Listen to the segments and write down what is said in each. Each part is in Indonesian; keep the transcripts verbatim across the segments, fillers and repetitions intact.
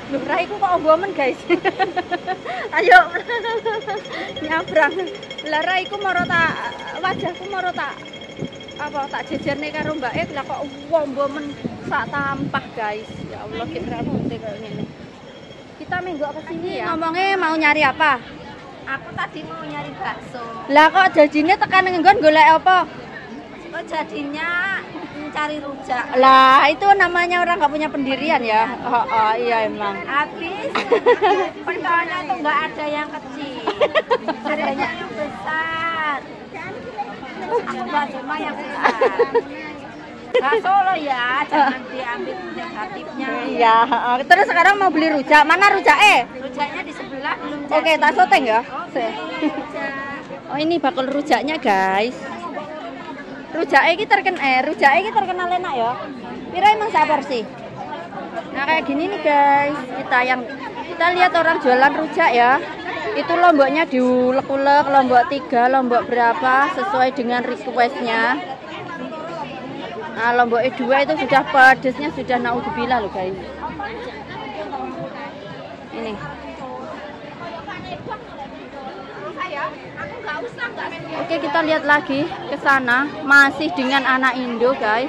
Loh, raiku kok ombomen, guys. Ayo. Nyabrang. Lah raiku moro tak wajahku moro tak apa tak jejerne karo mbake lah kok ombomen sak tampah, guys. Ya Allah, kira putih kayak gini. Kita minggu apa sini ya? Ngomongnya mau nyari apa? Aku tadi mau nyari bakso. Lah kok jadinya tekan nggon golek apa? Kok jadinya mencari rujak. Lah itu namanya orang nggak punya pendirian ya. Oh, oh iya emang. Habis pentolnya itu nggak ada yang kecil, adanya yang besar. Aku nggak cuma yang besar. Bakso lo ya, jangan diambil negatifnya. Iya. Terus sekarang mau beli rujak. Mana rujak eh? Rujaknya di sebelah belum jadi. Oke, tak soteng ya. Oke, rujak. Oh ini bakul rujaknya, guys. Rujak iki terkenal, eh rujak iki terkenal enak ya. Pira emang sak porsi? Nah kayak gini nih guys, kita yang kita lihat orang jualan rujak ya. Itu lomboknya diulek-ulek, lombok tiga, lombok berapa sesuai dengan requestnya. Nah lombok dua itu sudah pedesnya sudah naudzubillah loh guys. Ini. Oke, kita lihat lagi ke sana, masih dengan anak Indo, guys.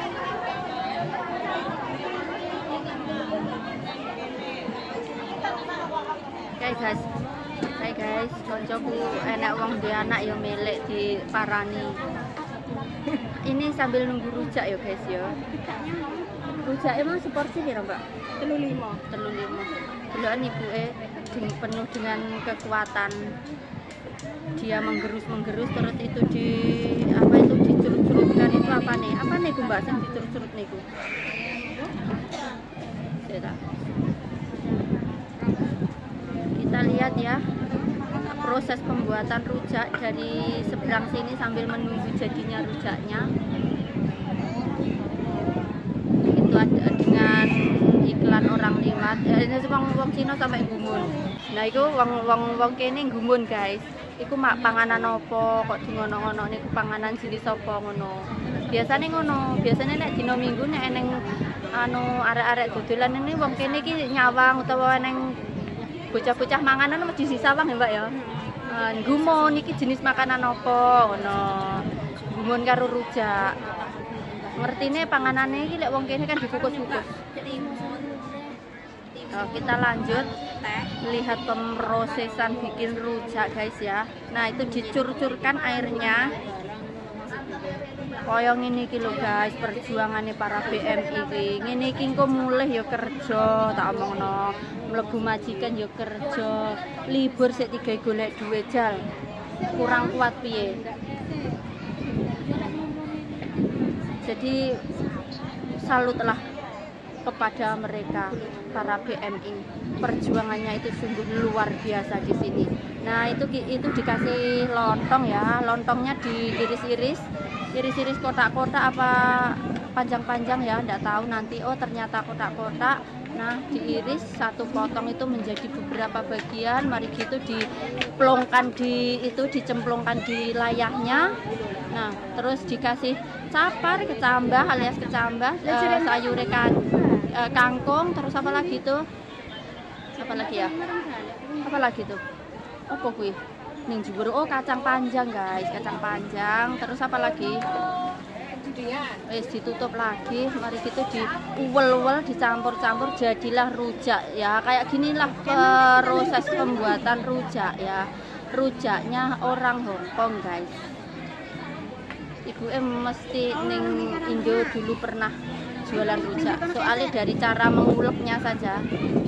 Oke, guys. Oke, guys, koncoku enak wong duwe anak ya milik di parani. Ini sambil nunggu rujak ya, guys ya. Rujak emang seporsi piro, Mbak? Telu lima. Telu lima. Delokan ibuke penuh dengan kekuatan. Dia menggerus-menggerus terus itu di apa itu dicurut-curutkan itu apa nih? Apa nih Mbak sing dicurut-curut niku? Kita lihat ya proses pembuatan rujak dari seberang sini sambil menunggu jadinya rujaknya. Itu ada dengan iklan orang liwat. Eh, ini wong wong Cina sampai gumun. Nah, itu wong wong wong kene gumun, guys. Iku mak panganan opo kok di ngono-ngono niku panganan jenis apa ngono. Biasane ngono, biasane nek dina Minggu nek eneng anu arek-arek dodolan ini wong kene iki nyawang utawa eneng bocah-bocah manganan mesti disawang ya, Mbak ya. Uh, gumun iki jenis makanan apa ngono. Gumun karo rujak. Ngertine panganane iki lek wong kene kan dikukus-kukus. Oh, kita lanjut lihat pemrosesan bikin rujak guys ya. Nah itu dicur-curkan airnya koyong ini kilo guys, perjuangannya para B M I ini kingko mulih ya kerja tak omongno, mlebu majikan ya kerja, libur sik tiga golek duit jal kurang kuat piye. Jadi salutlah kepada mereka para B M I, perjuangannya itu sungguh luar biasa di sini. Nah itu itu dikasih lontong ya, lontongnya diiris-iris, iris-iris kotak-kotak apa panjang-panjang ya, enggak tahu nanti. Oh ternyata kotak-kotak. Nah diiris satu potong itu menjadi beberapa bagian, mari gitu diplongkan di itu dicemplungkan di layahnya. Nah terus dikasih capar, kecambah alias kecambah, uh, sayur kan uh, kangkung, terus apa lagi tuh? Apa lagi ya? Apa lagi tuh? Apa kuwi? Ning jero oh kacang panjang guys, kacang panjang. Terus apa lagi? Wis ditutup lagi, mari gitu diuwel-uwel, dicampur-campur jadilah rujak ya. Kayak ginilah proses pembuatan rujak ya. Rujaknya orang Hong Kong guys. Ibu em mesti ning Indo dulu pernah jualan rujak. Soalnya dari cara menguleknya saja,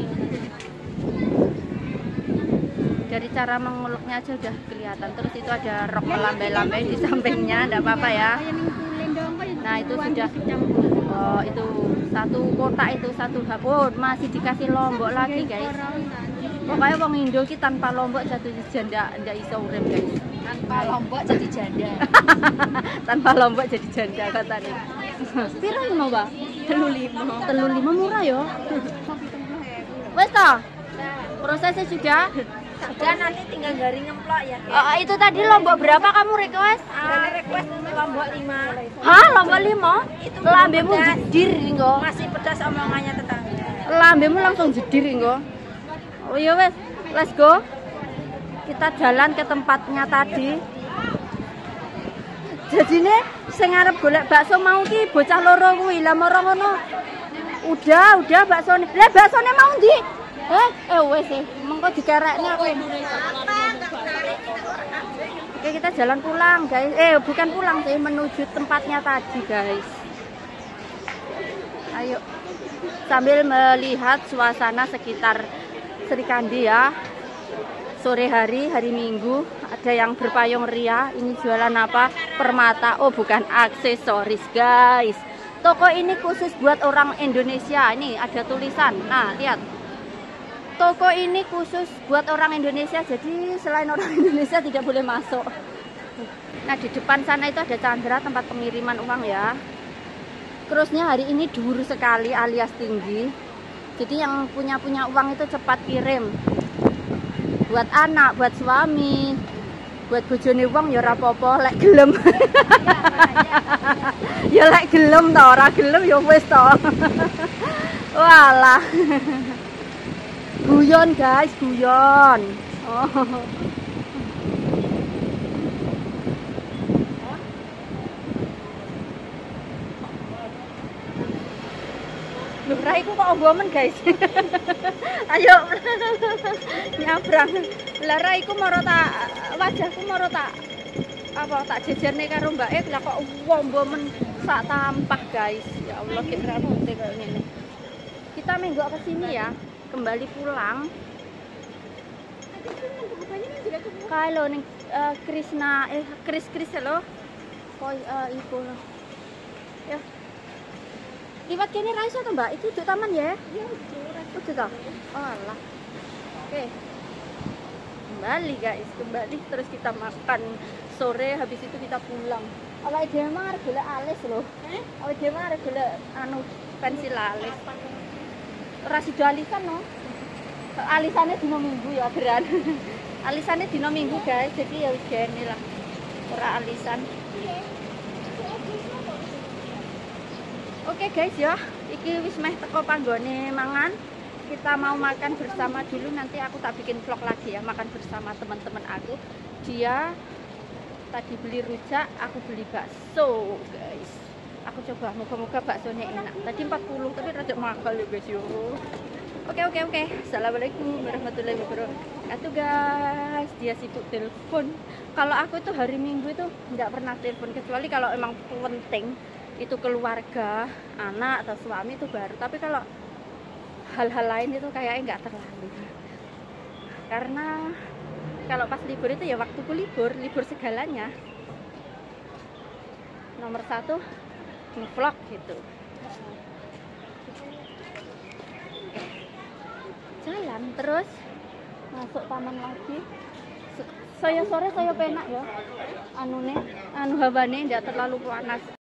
dari cara menguleknya aja udah kelihatan. Terus itu ada rok melambai-lambai di sampingnya, enggak apa-apa ya. Nah itu sudah, oh itu satu kotak itu satu hap. Oh masih dikasih lombok lagi guys. Pokoknya wong Indo ki tanpa lombok jatuh janda ndak iso urip guys. Tanpa lombok jadi janda. Tanpa lombok jadi janda katanya. Piro mau Mbak? Telu lima. Telu lima murah ya. Wes toh? Prosesnya sudah. Sudah, nanti tinggal garing ngemplok ya. Oh, itu tadi lombok berapa kamu request? Uh, request lombok lima. Hah, lombok lima? Itu lambemu jedir kok. Masih pedas omongannya tetangga. lambemu langsung jedir engko. Oh ya wes, let's go. Kita jalan ke tempatnya tadi. Jadine sing arep golek bakso mau ki bocah loro kuwi. Lah moro ngono. Udah, udah baksone. Lah baksone mau ndi? Eh, eh wes e, mengko dikerekne aku. Oke, kita jalan pulang, guys. Eh, bukan pulang sih, menuju tempatnya tadi, guys. Ayo. Sambil melihat suasana sekitar Srikandi ya. Sore hari, hari Minggu, ada yang berpayung ria. Ini jualan apa? Permata. Oh, bukan aksesoris, guys. Toko ini khusus buat orang Indonesia. Ini ada tulisan. Nah, lihat. Toko ini khusus buat orang Indonesia. Jadi selain orang Indonesia tidak boleh masuk. Nah, di depan sana itu ada Chandra, tempat pengiriman uang ya. Terusnya hari ini dhuwur sekali alias tinggi. Jadi yang punya-punya uang itu cepat kirim. Buat anak, buat suami, buat bojone wong ya ora apa-apa lek gelem. Ya lek gelem ta, ora gelem ya wis ta. Walah. Guyon guys, guyon. Oh. Loh, raiku kok ombomen guys. Ayo nyabrang. Lah raiku moro tak wajahku moro tak apa tak jejerne karo mbake lah kok ombomen sak tampah guys. Ya Allah kira rute kayak ngene. Kita minggu ke sini ya, kembali pulang. Kalau ning uh, Krishna eh Kris Kris lo. Kok uh, iku lo. Ya. Liwat kene ra iso to, Mbak? Itu duduk taman ya? Iya, duduk. Duduk. Oh, alah. Oke. Kembali guys, kembali terus kita makan sore, habis itu kita pulang. Awake dhewe mah arep golek alis lho. Eh? Awake dhewe mah arep golek anu pensil alis. Ora sida alisan no. Alisane dino Minggu ya, beran. Alisane dino Minggu guys, jadi ya wis gene lah. Ora alisan. Oke guys ya, iki wis meh teko panggone mangan. Kita mau makan bersama dulu, nanti aku tak bikin vlog lagi ya, makan bersama teman-teman aku. Dia tadi beli rujak, aku beli bakso guys. Aku coba, moga-moga baksonya enak. Tadi empat puluh tapi rada mahal ya guys yo. Oke oke oke. Assalamualaikum warahmatullahi wabarakatuh guys. Dia sibuk telepon. Kalau aku tuh hari Minggu itu nggak pernah telepon, kecuali kalau emang penting. Itu keluarga, anak atau suami itu baru. Tapi kalau hal-hal lain itu kayaknya nggak terlalu. Karena kalau pas libur itu ya waktuku libur, libur segalanya. Nomor satu nge-vlog gitu. Jalan terus masuk taman lagi. Saya sore saya penak ya. Anune, anu hawane nggak terlalu panas.